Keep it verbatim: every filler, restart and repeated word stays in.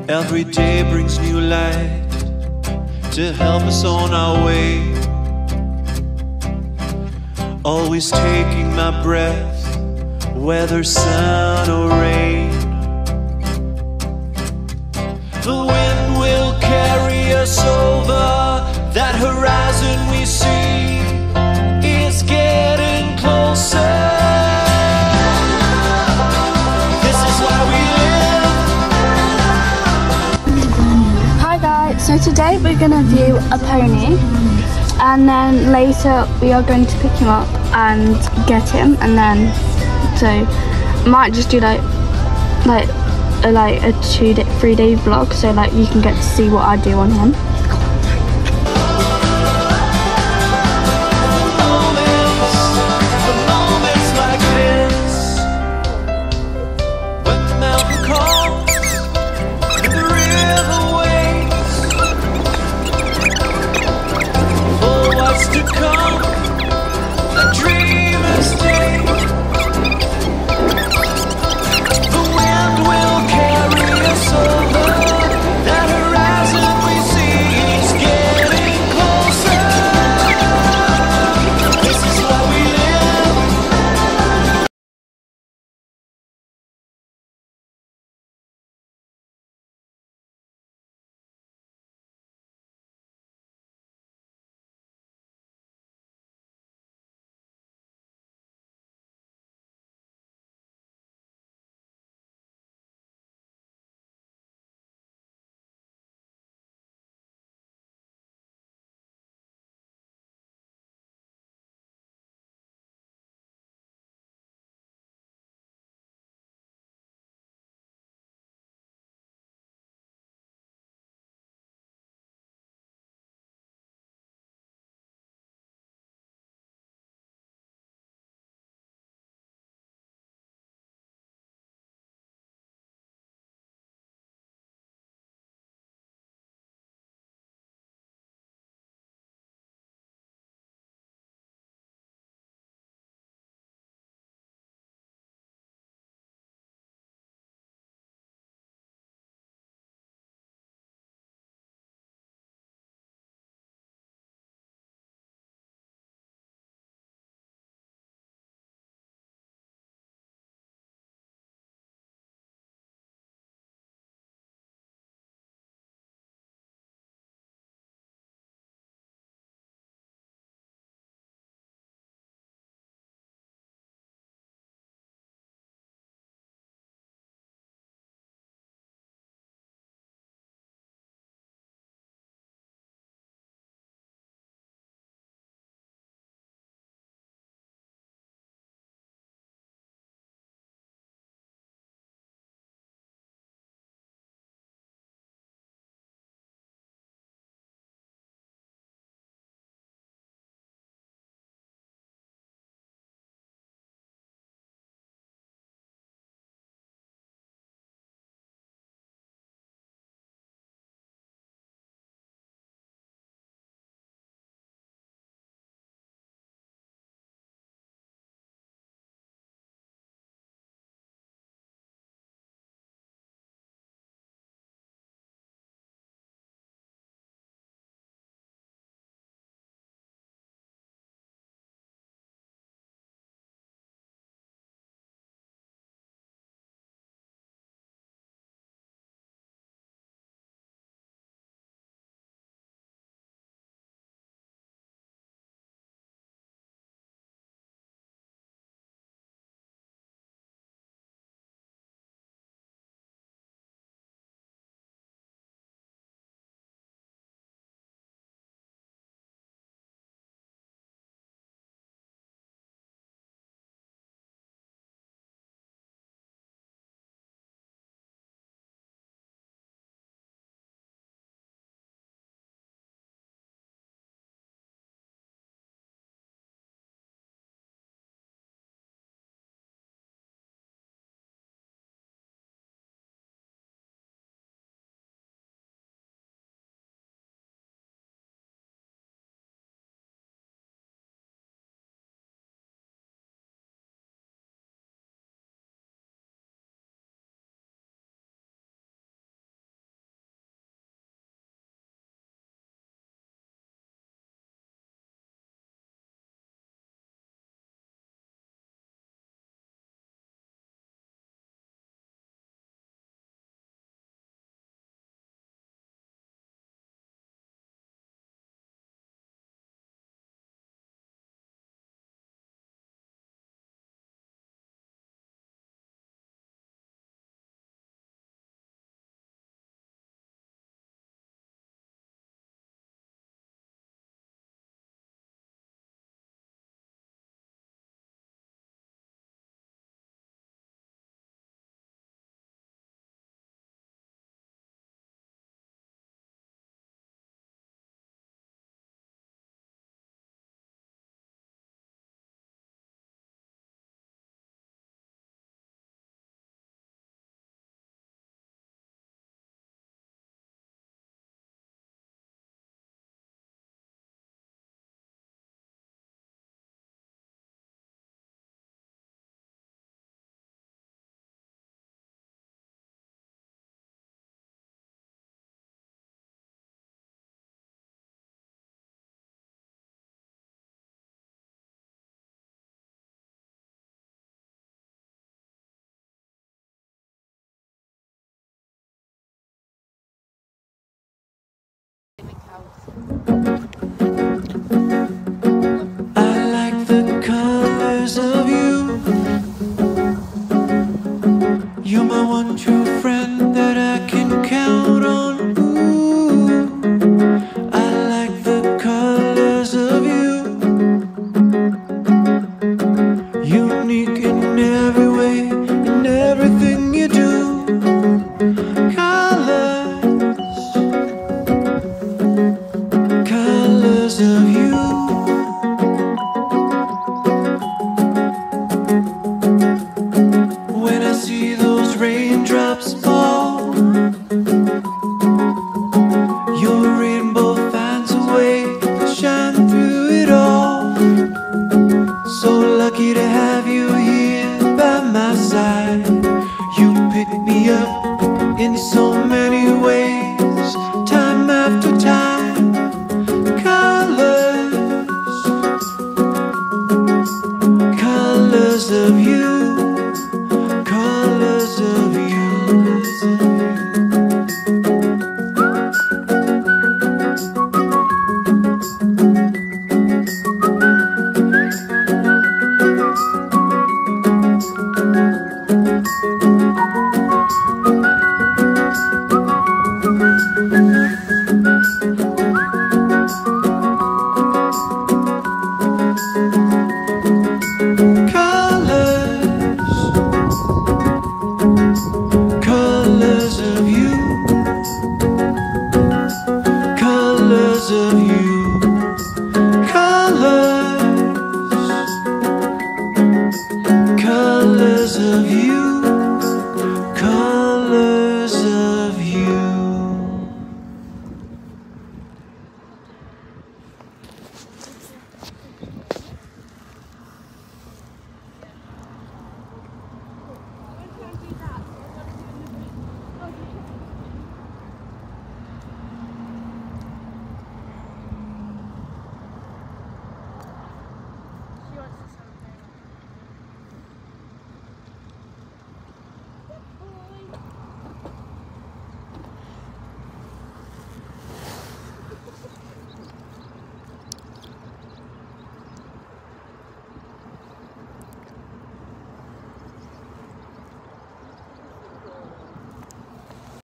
Every day brings new light to help us on our way. Always taking my breath, whether sun or rain. The wind will carry us over that horizon we see. It's getting closer. This is why we live. Hi guys, so today we're going to view a pony, and then later we are going to pick him up and get him, and then so I might just do like like a, like a two day, three day vlog, so like you can get to see what I do on him. The wind will carry us over that horizon we see. I like the colors of you. You're my one true friend that I can count on. Ooh, I like the colors of you. Unique in every way, in everything you do.